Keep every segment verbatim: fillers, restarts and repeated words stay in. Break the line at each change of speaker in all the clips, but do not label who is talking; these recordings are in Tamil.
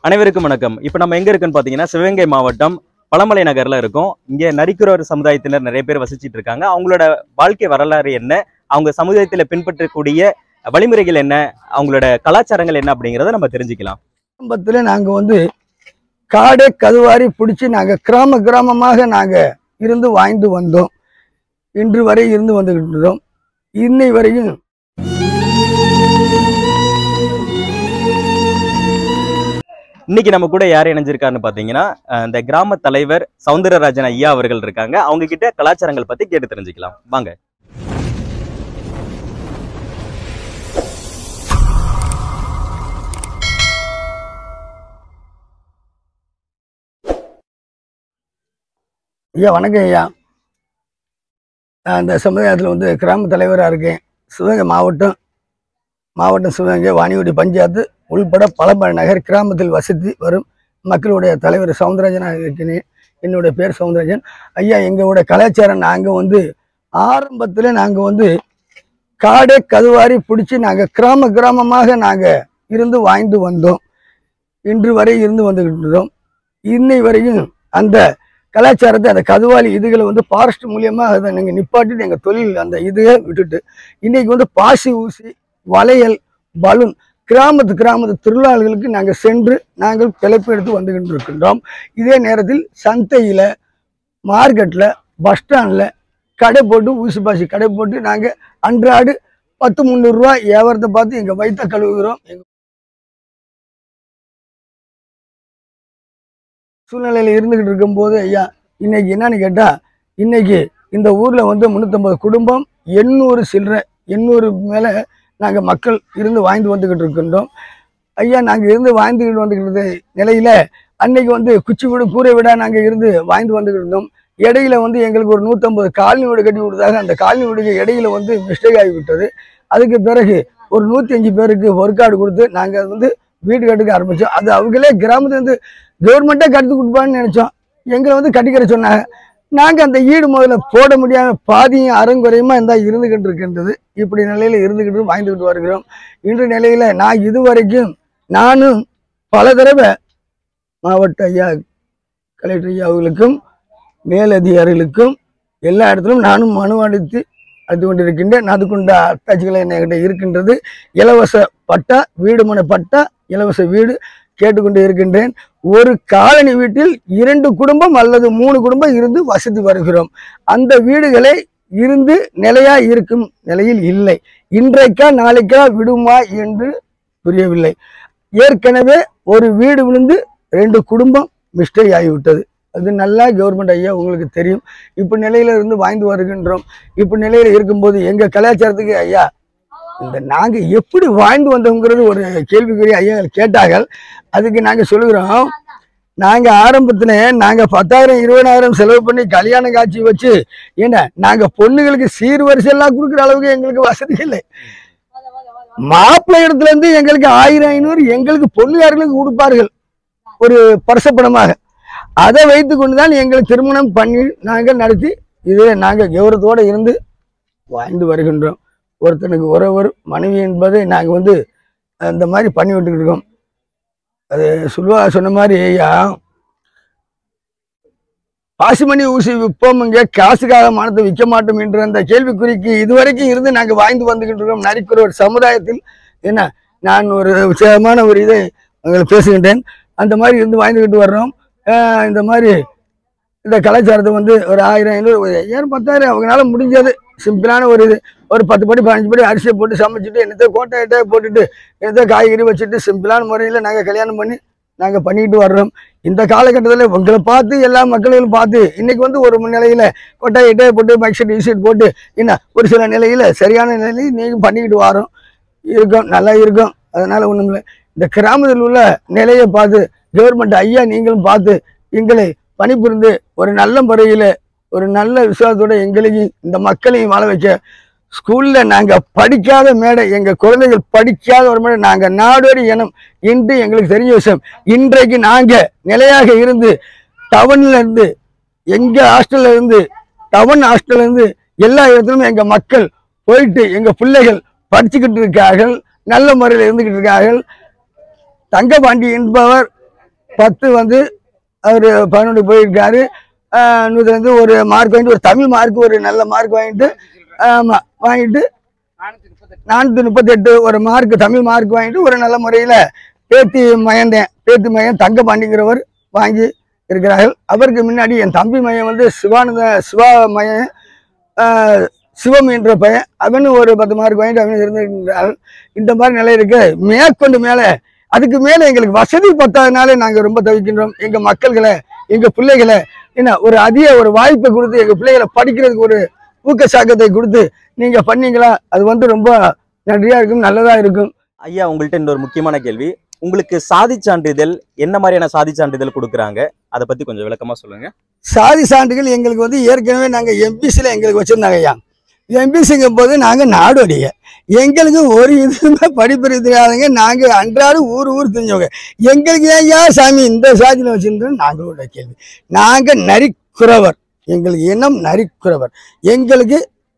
அனைவருக்கும் வணக்கம். இப்போ நம்ம எங்க இருக்குன்னு பாத்தீங்கன்னா சிவகங்கை மாவட்டம் பழமலை நகர்ல இருக்கோம். இங்க நரிக்குறவர் சமுதாயத்தினர் நிறைய பேர் வசிச்சிட்டு இருக்காங்க. அவங்களோட வாழ்க்கை வரலாறு என்ன, அவங்க சமுதாயத்துல பின்பற்றக்கூடிய வழிமுறைகள் என்ன, அவங்களோட கலாச்சாரங்கள் என்ன அப்படிங்கிறத நம்ம தெரிஞ்சுக்கலாம்.
ஆரம்பத்தில் நாங்க வந்து காடை கதுவாரி பிடிச்சி நாங்க கிராம கிராமமாக நாங்க இருந்து வாழ்ந்து வந்தோம். இன்று வரை இருந்து வந்துகிட்டு இன்னை வரையும்
இன்னைக்கு நம்ம கூட யார் இணைஞ்சிருக்காருன்னு பாத்தீங்கன்னா இந்த கிராம தலைவர் சவுந்தரராஜன் ஐயா அவர்கள் இருக்காங்க. அவங்க கிட்ட கலாச்சாரங்கள் பத்தி கேட்டு தெரிஞ்சுக்கலாம் வாங்க.
ஐயா வணக்கம் ஐயா. நான் இந்த சமுதாயத்தில் வந்து கிராம தலைவராக இருக்கேன். சிவகங்கை மாவட்டம் மாவட்டம் சிவகங்கை வாணிகுடி பஞ்சாயத்து உள்பட பழமலை நகர் கிராமத்தில் வசித்து வரும் மக்களுடைய தலைவர் சவுந்தரராஜனாக இருக்கிறேன். என்னுடைய பேர் சவுந்தரராஜன் ஐயா. எங்களுடைய கலாச்சாரம் நாங்கள் வந்து ஆரம்பத்தில் நாங்கள் வந்து காடை கதுவாரி பிடிச்சி நாங்கள் கிராம கிராமமாக நாங்கள் இருந்து வாழ்ந்து வந்தோம். இன்று வரை இருந்து வந்துக்கிட்டு இன்னை வரையும் அந்த கலாச்சாரத்தை அந்த கதுவாலி இதுகளை வந்து ஃபாரஸ்ட் மூலியமாக அதை நீங்கள் நிப்பாட்டிட்டு எங்கள் தொழில் அந்த இதையே விட்டுட்டு இன்றைக்கி வந்து பாசி ஊசி வளையல் பலூன் கிராமத்து கிராமத்து திருவிழாக்களுக்கு நாங்கள் சென்று நாங்கள் பிழைப்பு எடுத்து வந்துக்கிட்டு இருக்கின்றோம். இதே நேரத்தில் சந்தையில் மார்க்கெட்டில் பஸ் ஸ்டாண்டில் கடை போட்டு ஊசி பாசி கடை போட்டு நாங்கள் அன்றாடு பத்து முந்நூறுரூவா வியாபாரத்தை பார்த்து எங்கள் வயிற்ற கழுவுகிறோம். எங்கள் சூழ்நிலையில் இருந்துக்கிட்டு இருக்கும்போது ஐயா இன்னைக்கு என்னன்னு கேட்டால் இன்னைக்கு இந்த ஊரில் வந்து முந்நூற்றம்பது குடும்பம் எண்ணூறு சில்லறை எண்ணூறு மேலே நாங்கள் மக்கள் இருந்து வாழ்ந்து வந்துக்கிட்டு இருக்கின்றோம். ஐயா நாங்கள் இருந்து வாழ்ந்துக்கிட்டு வந்துக்கிட்டு நிலையில் அன்னைக்கு வந்து குச்சி வீடு கூரை வீடாக நாங்கள் இருந்து வாழ்ந்து வந்துக்கிட்டு இருந்தோம். இடையில வந்து எங்களுக்கு ஒரு நூற்றம்பது காலனி வீடு கட்டி கொடுத்தாங்க. அந்த காலனி வீடுக்கு இடையில வந்து மிஸ்டேக் ஆகிவிட்டது. அதுக்கு பிறகு ஒரு நூற்றி அஞ்சு பேருக்கு ஒர்க் கார்டு கொடுத்து நாங்கள் வந்து வீடு கட்டுக்க ஆரம்பித்தோம். அது அவங்களே கிராமத்துலேருந்து கவர்மெண்ட்டே கட்டி கொடுப்பான்னு நினச்சோம். எங்களை வந்து கட்டிக்கிற சொன்னாங்க. நாங்கள் அந்த ஈடு முதல்ல போட முடியாமல் பாதியும் அறங்குறையுமா இருந்தால் இருந்துக்கிட்டு இருக்கின்றது. இப்படி நிலையில் இருந்துக்கிட்டு வாழ்ந்துக்கிட்டு வருகிறோம். இன்று நிலையில் நான் இதுவரைக்கும் நானும் பல தடவை மாவட்ட ஐயா கலெக்டர் ஐயா அவர்களுக்கும் மேலதிகாரிகளுக்கும் எல்லா இடத்துலையும் நானும் மனு அளித்து அளித்து கொண்டிருக்கின்றேன். அதுக்குண்ட அத்தாட்சிகளை என்கிட்ட இருக்கின்றது. இலவச பட்டா வீடு மனை பட்டா இலவச வீடு கேட்டுக்கொண்டு இருக்கின்றேன். ஒரு காலனி வீட்டில் இரண்டு குடும்பம் அல்லது மூணு குடும்பம் இருந்து வசித்து வருகிறோம். அந்த வீடுகளை இருந்து நிலையா இருக்கும் நிலையில் இல்லை. இன்றைக்கா நாளைக்கா விடுமா என்று புரியவில்லை. ஏற்கனவே ஒரு வீடு விழுந்து ரெண்டு குடும்பம் மிஸ்டேக் ஆகிவிட்டது. அது நல்லா கவர்மெண்ட் ஐயா உங்களுக்கு தெரியும். இப்போ நிலையில இருந்து வாழ்ந்து வருகின்றோம். இப்போ நிலையில இருக்கும்போது எங்க கலாச்சாரத்துக்கு ஐயா இந்த நாங்கள் எப்படி வாழ்ந்து வந்தோங்கிறது ஒரு கேள்விக்குரிய ஐயா கேட்டார்கள். அதுக்கு நாங்கள் சொல்லுகிறோம். நாங்கள் ஆரம்பத்தில் நாங்கள் பத்தாயிரம் இருபதாயிரம் செலவு பண்ணி கல்யாண காட்சி வச்சு ஏன்னா நாங்கள் பொண்ணுங்களுக்கு சீர்வரிசையெல்லாம் கொடுக்குற அளவுக்கு எங்களுக்கு வசதி இல்லை. மாப்பிள்ளை இடத்துல இருந்து எங்களுக்கு ஆயிரம் ஐநூறு எங்களுக்கு பொண்ணுகாரர்களுக்கு கொடுப்பார்கள் ஒரு பரிசப்பணமாக. அதை வைத்து கொண்டு தான் எங்களுக்கு திருமணம் பண்ணி நாங்கள் நடத்தி இதே நாங்கள் கௌரவத்தோடு இருந்து வாழ்ந்து வருகின்றோம். ஒருத்தனுக்கு ஒருவர் மனைவி என்பதை நாங்கள் வந்து அந்த மாதிரி பண்ணி விட்டுக்கிட்டு இருக்கோம். அது சொல்லுவா சொன்ன மாதிரி ஐயா பாசிமணி ஊசி விற்போம் இங்கே காசுக்காக மானத்தை விற்க மாட்டோம் என்ற அந்த கேள்விக்குறிக்கு இதுவரைக்கும் இருந்து நாங்கள் வாழ்ந்து வந்துக்கிட்டு இருக்கோம். நரிக்குற ஒரு சமுதாயத்தில் என்ன நான் ஒரு விசேஷமான ஒரு இதை உங்களுக்கு பேசுகின்றேன். அந்த மாதிரி இருந்து வாழ்ந்துக்கிட்டு வர்றோம். இந்த மாதிரி இந்த கலாச்சாரத்தை வந்து ஒரு ஆயிரம் ஐநூறு ஐயாயிரம் பத்தாயிரம் அவங்களால முடிஞ்சது சிம்பிளான ஒரு இது ஒரு பத்து படி பதினஞ்சு படி அரிசியை போட்டு சமைச்சிட்டு என்னத்தை கோட்டை எட்டை போட்டுட்டு என்னத்தை காய்கறி வச்சுட்டு சிம்பிளான முறையில் நாங்கள் கல்யாணம் பண்ணி நாங்கள் பண்ணிக்கிட்டு வர்றோம். இந்த காலகட்டத்தில் உங்களை பார்த்து எல்லா மக்களையும் பார்த்து இன்றைக்கி வந்து ஒரு நிலையில் கோட்டை எட்டையை போட்டு பைக் ஷீட் ஈஷீட் போட்டு என்ன ஒரு சில நிலையில் சரியான நிலையில் நீங்கள் பண்ணிக்கிட்டு வரோம் இருக்கோம் நல்லா இருக்கும். அதனால் ஒன்றும் இல்லை. இந்த கிராமத்தில் உள்ள நிலையை பார்த்து கவர்மெண்ட் ஐயா நீங்களும் பார்த்து எங்களை பணிபுரிந்து ஒரு நல்ல முறையில் ஒரு நல்ல விசுவாசத்தோட எங்களையும் இந்த மக்களையும் வாழ வைக்க ஸ்கூலில் நாங்கள் படிக்காத மேடை எங்கள் குழந்தைகள் படிக்காத ஒரு மேடை நாங்கள் நாடோடி இனம் என்று எங்களுக்கு தெரிஞ்ச விஷயம். இன்றைக்கு நாங்கள் நிலையாக இருந்து டவுனில் இருந்து எங்கள் ஹாஸ்டலில் இருந்து டவுன் ஹாஸ்டலில் இருந்து எல்லா இடத்துலையும் எங்கள் மக்கள் போயிட்டு எங்கள் பிள்ளைகள் படிச்சுக்கிட்டு இருக்கார்கள். நல்ல முறையில் இருந்துக்கிட்டு இருக்கார்கள். தங்கபாண்டி என்பவர் பத்து வந்து அவர் பதினொன்று போயிருக்காரு. நூற்றி வந்து ஒரு மார்க் வாங்கிட்டு ஒரு தமிழ் மார்க் ஒரு நல்ல மார்க் வாங்கிட்டு ஆமாம் வாங்கிட்டு நானூற்றி முப்பத்தெட்டு ஒரு மார்க் தமிழ் மார்க் வாங்கிட்டு ஒரு நல்ல முறையில் பேத்தி மயந்தேன் பேத்தி மயன் தங்க பாண்டிங்கிறவர் வாங்கி இருக்கிறார்கள். அவருக்கு முன்னாடி என் தம்பி மையன் வந்து சிவானந்த சிவா மையன் சிவம் என்ற பையன் அவனு ஒரு பத்து மார்க் வாங்கிட்டு அவனு இருந்திருக்கிறார்கள். இந்த மாதிரி நிலை இருக்கு. மேற்கொண்டு மேலே அதுக்கு மேலே எங்களுக்கு வசதி பத்தாதனாலே நாங்கள் ரொம்ப தவிக்கின்றோம். எங்கள் மக்கள்களை எங்கள் பிள்ளைகளை என்ன ஒரு அதிக ஒரு வாய்ப்பை கொடுத்து எங்கள் பிள்ளைகளை படிக்கிறதுக்கு ஒரு ஊக்கச்சாக்கத்தை கொடுத்து நீங்கள் பண்ணீங்களா அது வந்து ரொம்ப நன்றியாக இருக்கும், நல்லதாக இருக்கும்.
ஐயா, உங்கள்கிட்ட இன்னொரு முக்கியமான கேள்வி. உங்களுக்கு சாதி சான்றிதழ் என்ன மாதிரியான சாதி சான்றிதழ் கொடுக்குறாங்க, அதை பற்றி கொஞ்சம் விளக்கமாக சொல்லுங்கள்.
சாதி சான்றிதழ் எங்களுக்கு வந்து ஏற்கனவே நாங்கள் எம்பிசியில் எங்களுக்கு வச்சுருந்தாங்க ஐயா. எம்பிசிங்கும் போது நாங்கள் நாடோடிய எங்களுக்கு ஒரு இதுவுமே படிப்பறிவு தெரியாதவங்க. நாங்கள் அன்றாட ஊர் ஊர் தெரிஞ்சவங்க. எங்களுக்கு ஏன் ஐயா சாமி இந்த சாதியில் வச்சுருந்தோம் நாங்களோட கேள்வி. நாங்கள் நரிக்குறவர், எங்களுக்கு இனம் நரிக்குறவர். எங்களுக்கு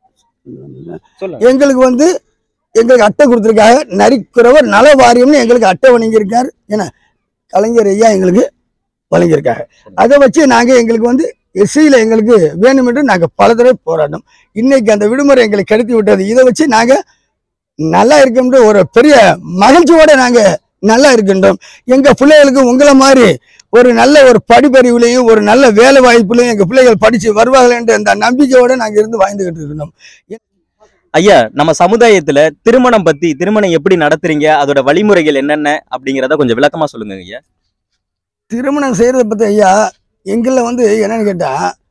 எங்களுக்கு வந்து எங்களுக்கு அட்டை கொடுத்துருக்காங்க. நரிக்குறவர் நல வாரியம்னு எங்களுக்கு அட்டை வழங்கியிருக்காரு. ஏன்னா கலைஞர் ஐயா எங்களுக்கு வழங்கியிருக்காங்க. அதை வச்சு நாங்கள் எங்களுக்கு வந்து எஸ்சியில் எங்களுக்கு வேணும் என்று நாங்கள் பல தடவை போராட்டோம். இன்னைக்கு அந்த விடுமுறை எங்களுக்கு கிடைத்து விட்டது. இதை வச்சு நாங்கள் நல்லா இருக்கின்ற ஒரு பெரிய மகிழ்ச்சியோட நாங்கள் நல்லா இருக்கின்றோம். எங்கள் பிள்ளைகளுக்கு உங்களை மாதிரி ஒரு நல்ல ஒரு படிப்பறிவுலையும் ஒரு நல்ல வேலை வாய்ப்புலையும் எங்கள் பிள்ளைகள் படித்து வருவார்கள் என்ற அந்த நம்பிக்கையோடு நாங்கள் இருந்து வாழ்ந்துகிட்டு இருக்கணும்.
ஐயா, நம்ம சமுதாயத்துல திருமணம் பத்தி திருமணம் எப்படி நடத்துறீங்க, அதோட வழிமுறைகள் என்னென்ன அப்படிங்கிறத கொஞ்சம் விளக்கமா சொல்லுங்க ஐயா.
திருமணம் செய்யறதை பத்தி ஐயா எங்களில் வந்து என்னன்னு கேட்டா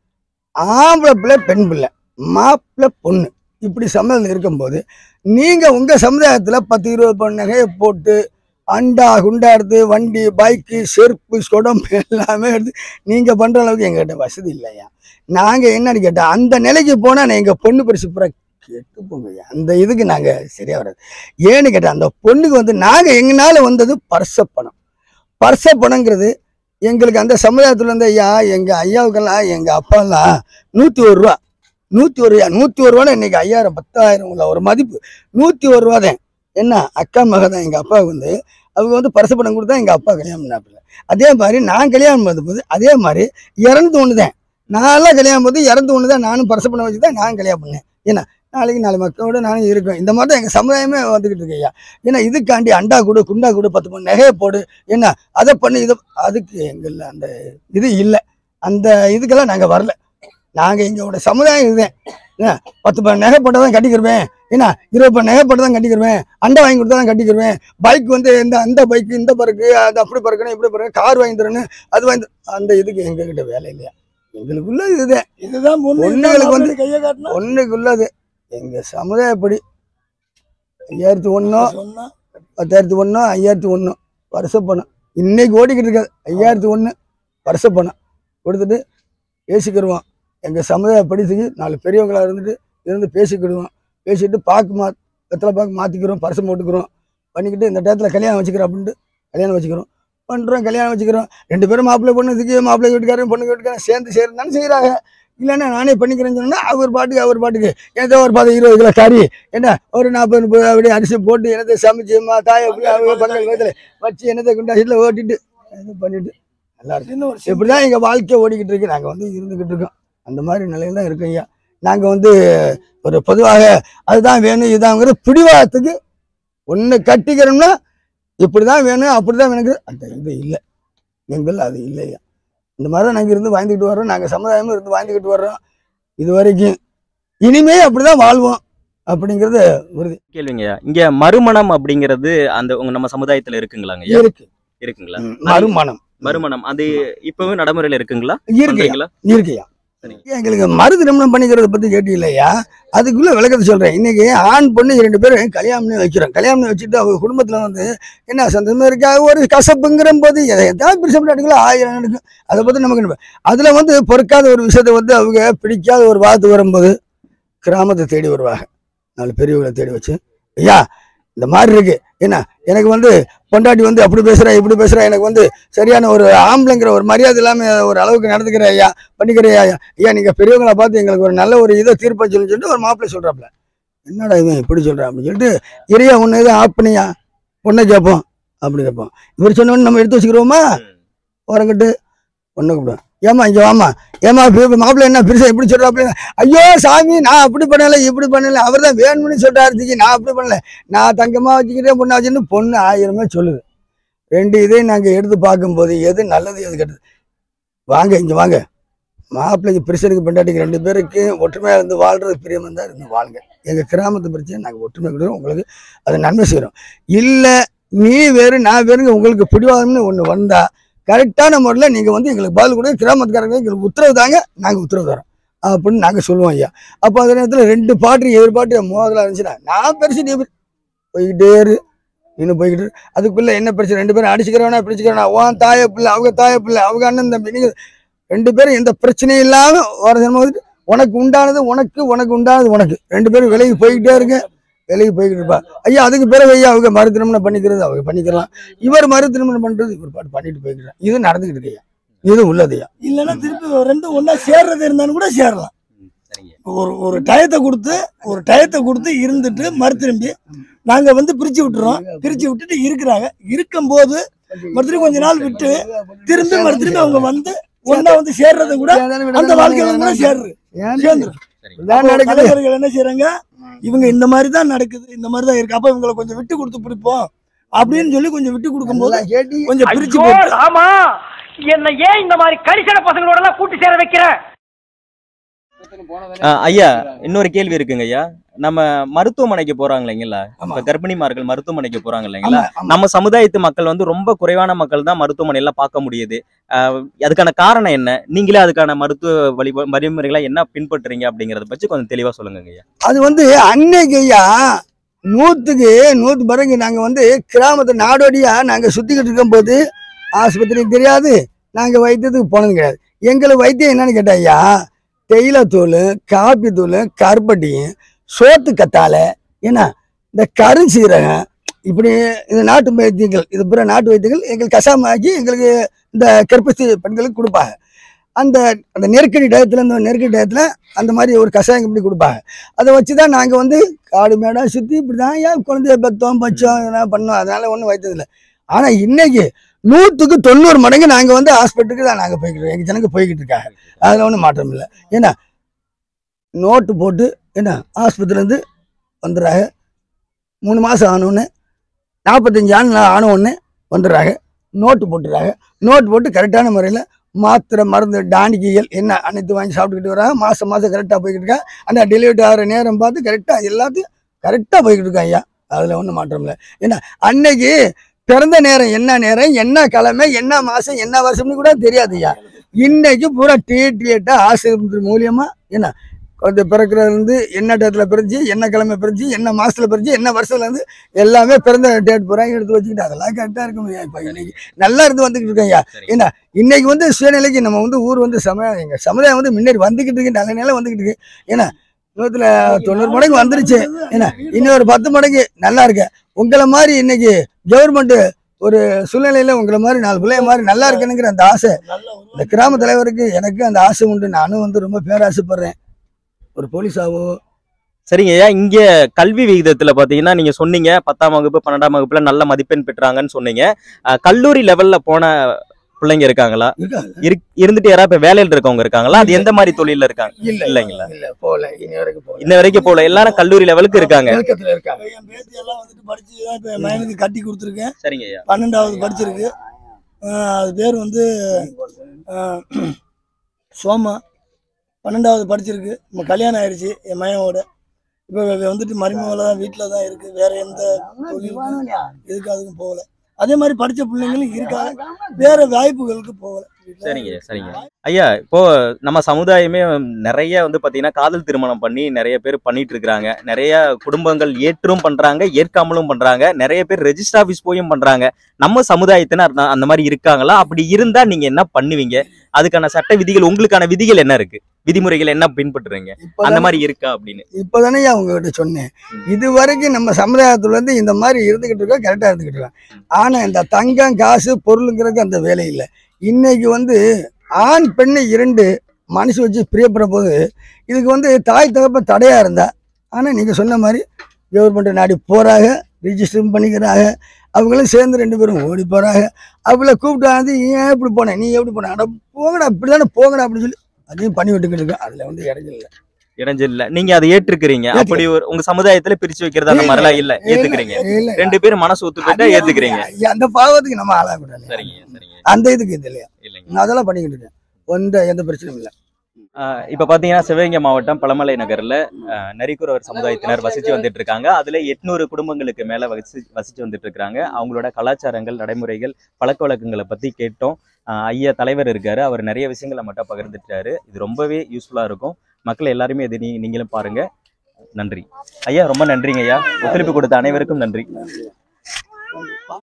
ஆம்பளை பிள்ளை பெண் பிள்ளை மாப்பிள்ளை பொண்ணு இப்படி சம்மதம் இருக்கும்போது நீங்க உங்க சமுதாயத்துல பத்து இருபது பொண்ணு நகையை போட்டு அண்டா குண்டா எடுத்து வண்டி பைக்கு செருப்பு சொடம் எல்லாமே எடுத்து நீங்க பண்ற அளவுக்கு எங்ககிட்ட வசதி இல்லையா. நாங்க என்னன்னு கேட்டா அந்த நிலைக்கு போனா எங்க பொண்ணு பரிசு பூரா கெட்டு போங்க. அந்த இதுக்கு நாங்க சரியா வராது. ஏன்னு கேட்டா அந்த பொண்ணுக்கு வந்து நாங்க எங்கனால வந்தது பர்ச பணம். பர்ச பணங்கிறது எங்களுக்கு அந்த சமுதாயத்துல இருந்து ஐயா எங்க ஐயாவுக்கெல்லாம் எங்க அப்பாலாம் நூத்தி ஒரு ரூபா நூத்தி ஒரு ரூபா நூத்தி ஒரு ரூபா இன்னைக்கு ஐயாயிரம் பத்தாயிரம் உள்ள ஒரு மதிப்பு. நூத்தி ஒரு ரூபா தான். என்ன அக்கா மக தான் எங்க அப்பாவுக்கு வந்து அவங்க வந்து பரிச பணம் கொடுத்தா எங்க அப்பா கல்யாணம் பண்ணாப்பில்ல. அதே மாதிரி நான் கல்யாணம் பண்ண போது அதே மாதிரி இறந்து ஒன்று தான். நான்லாம் கல்யாணம் போது இறந்து ஒன்று தான். நானும் பரிச பணம் வச்சு தான் நான் கல்யாணம் பண்ணேன். ஏன்னா நாளைக்கு நாலு மக்களோட நானும் இருக்கேன். இந்த மாதிரி தான் எங்கள் சமுதாயமே வந்துக்கிட்டு இருக்கு ஐயா. ஏன்னா இதுக்காண்டி அண்டா கொடு குண்டா கொடு பத்து பொண்ணு நகையை போடு என்ன அதை பண்ணி இதை அதுக்கு எங்களில் அந்த இது இல்லை. அந்த இதுக்கெல்லாம் நாங்கள் வரல. நாங்கள் எங்களோட சமுதாயம் இதுதான். ஏன்னா பத்து பணம் நகை போட்டால் தான் கட்டிக்கிருவேன். ஏன்னா இருபது பணம் நகை போட்டு தான் கட்டிக்கிருவேன். அண்டை வாங்கி கொடுத்தா தான் கட்டிக்கிருவேன். பைக் வந்து இந்த அந்த பைக்கு இந்த பறக்கு அது அப்படி பறக்கணும் இப்படி பறக்கணும் கார் வாங்கி தரணும் அது வாங்கி அந்த இதுக்கு எங்ககிட்ட வேலை இல்லையா. எங்களுக்குள்ள இதுதான். இதுதான் பொண்ணுங்களுக்கு வந்து கையை காட்டணும் ஒன்றுக்குள்ளது. எங்கள் சமுதாயப்படி ஐயாயிரத்தி ஒன்றோ பத்தாயிரத்தி ஒன்றோ ஐயாயிரத்தி ஒன்றோ வருஷ பணம் இன்னைக்கு ஓடிக்கிட்டு இருக்காது. ஐயாயிரத்தி ஒன்று வருஷ பணம் கொடுத்துட்டு பேசிக்கிடுவோம். எங்கள் சமுதாயப்படி செஞ்சு நாலு பெரியவங்களாக இருந்துட்டு இருந்து பேசிக்கிடுவோம். பேசிட்டு பாக்கு மா வெத்தலை பாக்கு மாற்றிக்கிறோம். பரிசம் போட்டுக்கிறோம். பண்ணிக்கிட்டு இந்த டயத்தில் கல்யாணம் வச்சுக்கிறோம் அப்படின்ட்டு கல்யாணம் வச்சுக்கிறோம் பண்ணுறோம். கல்யாணம் வச்சுக்கிறோம். ரெண்டு பேரும் மாப்பிள்ளை பொண்ணு இதுக்கு மாப்பிள்ளை வீட்டுக்காரன் பொண்ணு வீட்டுக்காரன் சேர்ந்து சேர்ந்தாலும் செய்கிறாங்க. இல்லைன்னா நானே பண்ணிக்கிறேன்னு சொன்னா அவர் பாட்டுக்கு அவர் பாட்டுக்கு ஏதோ ஒரு பத்து இருபது கிலோ கறி என்ன ஒரு நாற்பது முப்பது அப்படியே அரிசி போட்டு என்னத்தை சமைச்சு தாயை பக்கத்தில் வயதில் வச்சு என்னத்தை குண்டாசியில் ஓட்டிட்டு இது பண்ணிட்டு நல்லா இருக்கு. இப்படிதான் எங்கள் வாழ்க்கை ஓடிக்கிட்டு இருக்கு. நாங்கள் வந்து இருந்துக்கிட்டு இருக்கோம். அந்த மாதிரி நிலையில தான் இருக்கோம் ஐயா. நாங்கள் வந்து ஒரு பொதுவாக அதுதான் வேணும் இதுதாங்கிற பிடிவாதத்துக்கு ஒன்று கட்டிக்கிறோம்னா இப்படி தான் வேணும் அப்படி தான் வேணுங்க அந்த இது இல்லை. எங்கள் அது இல்லையா. இந்த மாதிரி தான் நாங்கள் இருந்து வாழ்ந்துக்கிட்டு வர்றோம். நாங்கள் சமுதாயமும் இருந்து வாழ்ந்துக்கிட்டு வர்றோம் இது வரைக்கும். இனிமே அப்படிதான் வாழ்வோம் அப்படிங்கிறது உறுதி.
கேள்விங்க, இங்க மறுமணம் அப்படிங்கிறது அந்த உங்க நம்ம சமுதாயத்துல இருக்குங்களாங்க?
இருக்கு
இருக்குங்களா
மறுமணம்?
மறுமணம் அது இப்பவும் நடைமுறையில இருக்குங்களா?
இருக்குங்களா? இருக்குயா. எங்களுக்கு மறு திருமணம் பண்ணிக்கிறத பத்தி கேட்டு இல்லையா. அதுக்குள்ள விளக்கத்தை சொல்றேன். இன்னைக்கு ஆண் பொண்ணு ரெண்டு பேரும் கல்யாணம் பண்ணி வைக்கிறோம். கல்யாணம் பண்ணி வச்சுட்டு அவங்க குடும்பத்துல வந்து என்ன சந்தோஷமா இருக்கா ஒரு கசப்புங்கிற போது எதாவது பிரிசம் எடுக்கலாம் ஆயிரம் எடுக்கும். அதை பத்தி நமக்கு அதுல வந்து பொறுக்காத ஒரு விஷயத்த வந்து அவங்க பிடிக்காத ஒரு வார்த்தை வரும்போது கிராமத்தை தேடி வருவாங்க. நாலு பெரியவங்களை தேடி வச்சு ஐயா இந்த மாதிரி இருக்கு என்ன எனக்கு வந்து பொண்டாட்டி வந்து அப்படி பேசுறா இப்படி பேசுறா எனக்கு வந்து சரியான ஒரு ஆம்பளைங்கிற ஒரு மரியாதை இல்லாம ஒரு அளவுக்கு நடந்துக்கிறேன் ஐயா பண்ணிக்கிறேன் ஐயா. ஐயா நீங்க பெரியவங்களை பார்த்து எங்களுக்கு ஒரு நல்ல ஒரு இதை தீர்ப்பா சொல்லி சொல்லிட்டு ஒரு மாப்பிள்ளை சொல்றாப்ல. என்னடா இவன் இப்படி சொல்றான் அப்படின்னு சொல்லிட்டு இறையா ஒன்று இதை ஆப் பண்ணியா பொண்ணை கேட்போம் அப்படி கேட்போம். இவர் சொன்னோன்னு நம்ம எடுத்து வச்சுக்கிறோமா ஓரங்கட்டு ஒன்று கூப்பிடுவேன், ஏமா இங்கே வாமா, ஏமா மாப்பிள்ளை என்ன பெருசா இப்படி சொல்கிறாப்புல, ஐயோ சாமி நான் அப்படி பண்ணலை இப்படி பண்ணலை, அவர் தான் வேணும்னு சொல்கிறாரு, நான் அப்படி பண்ணல, நான் தங்கமாக வச்சுக்கிட்டே பொண்ணை வச்சுன்னு பொண்ணு ஆயிரமே சொல்லுது. ரெண்டு இதையும் நாங்கள் எடுத்து பார்க்கும்போது எது நல்லது எது கெட்டது, வாங்க இங்கே வாங்க, மாப்பிள்ளைக்கு பிரச்சனைக்கு பெண்டாட்டிக்கு ரெண்டு பேருக்கு ஒற்றுமையாக இருந்து வாழ்றது பிரியமாக தான் இருந்து வாழுங்க. எங்கள் கிராமத்து பிரச்சனை நாங்கள் ஒற்றுமை கொடுக்குறோம், உங்களுக்கு அது நன்மை செய்கிறோம். இல்லை நீ வேறு நான் வேறுங்க உங்களுக்கு பிடிவாதம்னு ஒன்று வந்தால் கரெக்டான முறையில் நீங்கள் வந்து எங்களுக்கு பதில் கூட கிராமத்துக்காரங்க எங்களுக்கு உத்தரவு தாங்க, நாங்கள் உத்தரவு தரோம் அப்படின்னு நாங்கள் சொல்லுவோம் ஐயா. அப்போ அந்த நேரத்தில் ரெண்டு பாட்டு எதிர்பார்ட்டு மோதலாக இருந்துச்சுன்னா நான் பெருசு நீ போய்கிட்டே இரு, இன்னும் போய்கிட்டு அதுக்குள்ளே என்ன பிரச்சனை, ரெண்டு பேரும் அடிச்சுக்கிறவனா பிடிச்சிக்கிறவனா, உன் தாய பிள்ளை அவங்க தாய பிள்ளை அவங்க அண்ணன் தம்பி, நீங்கள் ரெண்டு பேரும் எந்த பிரச்சனையும் இல்லாமல் வர உனக்கு உண்டானது உனக்கு உனக்கு உண்டானது உனக்கு, ரெண்டு பேரும் விலைக்கு போய்கிட்டே இருங்க, விலைக்கு போய்கிட்டு இருப்பா ஐயா. அதுக்கு பிறகு ஐயா அவங்க மறு திருமணம் பண்ணிக்கிறது அவங்க பண்ணிக்கலாம், இவர் மறு திருமணம் பண்ணுறது இவர் பாட்டு பண்ணிட்டு போய்க்கிறான். இது நடந்துக்கிட்டு இருக்கு ஐயா, இது உள்ளது ஐயா. இல்லைன்னா திருப்பி ரெண்டும் ஒன்றா சேர்றது இருந்தாலும் கூட சேரலாம். ஒரு ஒரு டயத்தை கொடுத்து ஒரு டயத்தை கொடுத்து இருந்துட்டு மறு திரும்பி நாங்கள் வந்து பிரித்து விட்டுறோம், பிரித்து விட்டுட்டு இருக்கிறாங்க. இருக்கும்போது மறுபடியும் கொஞ்ச நாள் விட்டு திரும்பி மறு திரும்பி அவங்க வந்து ஒன்னா வந்து சேர்றது கூட அந்த வாழ்க்கையில கூட சேர்றது சேர்ந்துரும். தலைவர்கள் என்ன செய்யறாங்க, இவங்க இந்த மாதிரி தான் நடக்குது, இந்த மாதிரி தான் இருக்கு, அப்ப இவங்களை கொஞ்சம் விட்டு கொடுத்து பிடிப்போம் அப்படின்னு சொல்லி கொஞ்சம் விட்டு கொடுக்கும் போது கொஞ்சம் பிரிச்சு போட்டு,
ஆமா என்ன ஏன் இந்த மாதிரி கரிசன பசங்களோட எல்லாம் கூட்டி சேர வைக்கிற?
ஐயா இன்னொரு கேள்வி இருக்குங்க ஐயா, நம்ம மருத்துவமனைக்கு போறாங்க இல்லைங்களா, இப்ப கர்ப்பிணிமார்கள் மருத்துவமனைக்கு போறாங்க இல்லைங்களா, நம்ம சமுதாயத்து மக்கள் வந்து ரொம்ப குறைவான மக்கள் தான் மருத்துவமனையில பார்க்க முடியுது. அதுக்கான காரணம் என்ன, நீங்களே அதுக்கான மருத்துவ வழி வழிமுறைகளை என்ன பின்பற்றுறீங்க அப்படிங்கறத பற்றி கொஞ்சம் தெளிவா சொல்லுங்க ஐயா.
அது வந்து அன்னைக்கு ஐயா நூத்துக்கு நூத்து பிறகு நாங்க வந்து கிராமத்து நாடோடியா நாங்க சுத்திக்கிட்டு இருக்கும் போது ஆஸ்பத்திரிக்கு தெரியாது, நாங்க வைத்தியத்துக்கு போனது கிடையாது. எங்களுக்கு வைத்தியம் என்னன்னு கேட்டா ஐயா, தேயிலைத்தூள், காப்பி தூள், கருப்பட்டியும், சோத்து கத்தாழை, ஏன்னா இந்த கருஞ்சீரகம், இப்படி இந்த நாட்டு வைத்தியங்கள், இது பிற நாட்டு வைத்தியங்கள் எங்களுக்கு கஷாயமாக்கி எங்களுக்கு இந்த கர்ப்பஸ்தி பெண்களுக்கு கொடுப்பாங்க. அந்த அந்த நெருக்கடி டயத்தில் இந்த நெருக்கடி டயத்தில் அந்த மாதிரி ஒரு கஷாயம் இப்படி கொடுப்பாங்க. அதை வச்சு தான் நாங்கள் வந்து காடு மேடாக சுற்றி இப்படி தான் ஏன் குழந்தைய பத்தோம் பச்சோம் இதெல்லாம் பண்ணோம், அதனால் ஒன்றும் வைத்ததில்லை. ஆனால் இன்னைக்கு நூற்றுக்கு தொண்ணூறு மடங்கு நாங்கள் வந்து ஹாஸ்பிட்டலுக்கு தான் நாங்கள் போய்கிட்டு எங்கள் ஜனங்க போய்கிட்டு இருக்காங்க, அதில் ஒன்றும் மாற்றம் இல்லை. ஏன்னா நோட்டு போட்டு என்ன ஆஸ்பத்திரிலேருந்து வந்துடுறாங்க, மூணு மாதம் ஆனோடனே நாற்பத்தஞ்சு ஆண்டு ஆன உடனே வந்துடுறாங்க, நோட்டு போட்டுறாங்க, நோட்டு போட்டு கரெக்டான முறையில் மாத்திரை மருந்து டானிக்கைகள் என்ன அனைத்து வாங்கி சாப்பிட்டுக்கிட்டு வராங்க, மாதம் மாதம் கரெக்டாக போய்கிட்டு இருக்காங்க. அந்த டெலிவரி ஆகிற நேரம் பார்த்து கரெக்டாக எல்லாத்தையும் கரெக்டாக போய்கிட்டு இருக்காங்க ஐயா, அதில் ஒன்றும் மாற்றம் இல்லை. ஏன்னா அன்னைக்கு பிறந்த நேரம் என்ன நேரம் என்ன கிழமை என்ன மாதம் என்ன வருஷம்னு கூட தெரியாது ஐயா. இன்னைக்கு பூரா டீட்டா ஆஸ்பத்திரி மூலியமாக என்ன குழந்தை பிறக்கிறதுலேருந்து என்ன டேட்டில் பிரிஞ்சு என்ன கிழமை பிரிஞ்சு என்ன மாதத்தில் பிரிஞ்சு என்ன வருஷத்துலேருந்து எல்லாமே பிறந்த டேட் பூரா எடுத்து வச்சுக்கிட்டு அதெல்லாம் கரெக்டாக இருக்கும் ஐயா. இப்போ இன்னைக்கு நல்லா இருந்து வந்துக்கிட்டு இருக்கேன் ஐயா. ஏன்னா இன்னைக்கு வந்து சுயநிலைக்கு நம்ம வந்து ஊர் வந்து சமயம் எங்கள் சமுதாயம் வந்து முன்னேறி வந்துக்கிட்டு இருக்கு, நல்ல நிலை வந்துக்கிட்டு இருக்கு. ஏன்னா நூற்றுல தொண்ணூறு மடங்கு வந்துருச்சு, ஏன்னா இன்னொரு பத்து மடங்கு நல்லா இருக்கு. உங்களை மாதிரி இன்னைக்கு கவர்மெண்ட் ஒரு சூழ்நிலையில உங்களை மாதிரி நாலு பிள்ளைய மாதிரி நல்லா இருக்குனுங்கிற அந்த ஆசை இந்த கிராம தலைவருக்கு எனக்கு அந்த ஆசை உண்டு. நானும் வந்து ரொம்ப பேராசைப்படுறேன் ஒரு போலீஸாவோ.
சரிங்க ஐயா, இங்க கல்வி விகிதத்துல பாத்தீங்கன்னா நீங்க சொன்னீங்க பத்தாம் வகுப்பு பன்னெண்டாம் வகுப்புல நல்ல மதிப்பெண் பெற்றாங்கன்னு சொன்னீங்க. கல்லூரி லெவல்ல போன பிள்ளைங்க இருக்காங்களா, இருந்துட்டு யாராவது இப்ப வேலையில இருக்கவங்க இருக்காங்களா, அது எந்த மாதிரி தொழில இருக்காங்க?
இல்ல
இல்லைங்களா,
இல்ல போல இன்ன வரைக்கும் போல
இன்ன வரைக்கும் போல எல்லாரும் கல்லூரி லெவலுக்கு இருக்காங்க.
என் பேத்தி எல்லாம் வந்துட்டு படிச்சு இப்ப மயனுக்கு கட்டி கொடுத்துருக்கேன்.
சரிங்க ஐயா,
பன்னெண்டாவது படிச்சிருக்கு. அது பேர் வந்து சோமா, பன்னெண்டாவது படிச்சிருக்கு. நம்ம கல்யாணம் ஆயிடுச்சு என் மயனோட. இப்போ வந்துட்டு மருமகளை தான் வீட்டில் தான் இருக்கு, வேற எந்த தொழிலுக்கும் இதுக்கு அதுக்கும் போகல. அதே மாதிரி படிச்ச பிள்ளைங்களும் இருக்காங்க, வேற வாய்ப்புகளுக்கு போகல.
சரிங்க சரிங்க ஐயா, இப்போ நம்ம சமுதாயமே நிறைய வந்து பாத்தீங்கன்னா காதல் திருமணம் பண்ணி நிறைய பேர் பண்ணிட்டு இருக்கிறாங்க. நிறைய குடும்பங்கள் ஏற்றும் பண்றாங்க, ஏற்காமலும் பண்றாங்க. நிறைய பேர் ரெஜிஸ்டர் ஆபீஸ் போயும் பண்றாங்க. நம்ம சமுதாயத்தினர் அந்த மாதிரி இருக்காங்களா? அப்படி இருந்தா நீங்க என்ன பண்ணுவீங்க? அதுக்கான சட்ட விதிகள் உங்களுக்கான விதிகள் என்ன இருக்கு, விதிமுறைகள் என்ன பின்பற்றுறீங்க, அந்த மாதிரி இருக்கா அப்படின்னு?
இப்பதானே உங்ககிட்ட சொன்னேன், இது வரைக்கும் நம்ம சமுதாயத்துல இருந்து இந்த மாதிரி இருந்துகிட்டு இருக்கோம், கரெக்டா இருந்துகிட்டு இருக்கோம். ஆனா இந்த தங்கம் காசு பொருளுங்கிறதுக்கு அந்த வேலை இல்லை. இன்னைக்கு வந்து ஆண் பெண்ணு இரண்டு மனசு வச்சு பிரியப்படுற போது இதுக்கு வந்து தாய் தகப்ப தடையா இருந்தா, ஆனா நீங்க சொன்ன மாதிரி கவர்மெண்ட் நாடி போறாங்க, ரிஜிஸ்டரும் பண்ணிக்கிறாங்க. அவங்களும் சேர்ந்து ரெண்டு பேரும் ஓடி போகிறாங்க. அவளை கூப்பிட்டாந்து ஏன் இப்படி போனேன், நீ எப்படி போன, அட போங்கடா இப்படி தானே போங்கடா அப்படின்னு சொல்லி அதையும் பண்ணி விட்டுக்கிட்டு இருக்கேன். அதில் வந்து இடைஞ்சல் இல்லை,
இடைஞ்சல் இல்ல. நீங்க அதை ஏற்றுக்கிறீங்க. அப்படி ஒரு உங்க சமுதாயத்துல பிரிச்சு வைக்கிறது அந்த மாதிரிலாம் இல்ல, ஏத்துக்கிறீங்க. ரெண்டு பேரும் மனசு ஒத்துக்கிட்டா ஏத்துக்கிறீங்க.
அந்த பாவத்துக்கு நம்ம ஆளாகக்கூடாது.
சரிங்க சரிங்க.
அந்த இதுக்கு இது இல்லையா,
இல்லைங்க,
அதெல்லாம் பண்ணிக்கிட்டு இருக்கேன். எந்த எந்த பிரச்சனையும் இல்லை.
இப்ப பாத்தீங்கன்னா சிவகங்கை மாவட்டம் பழமலை நகர்ல நரிக்குறவர் சமுதாயத்தினர் வசிச்சு வந்துட்டு இருக்காங்க. அதுல எட்நூறு குடும்பங்களுக்கு மேல வசி வசிச்சு வந்துட்டு இருக்காங்க. அவங்களோட கலாச்சாரங்கள், நடைமுறைகள், பழக்க வழக்கங்களை பத்தி கேட்டோம். ஐயா தலைவர் இருக்காரு, அவர் நிறைய விஷயங்களை மட்டும் பகிர்ந்துட்டாரு. இது ரொம்பவே யூஸ்ஃபுல்லா இருக்கும். மக்கள் எல்லாருமே இது நீ நீங்களும் பாருங்க. நன்றி ஐயா, ரொம்ப நன்றிங்க ஐயா. ஒத்துழைப்பு கொடுத்த அனைவருக்கும் நன்றி.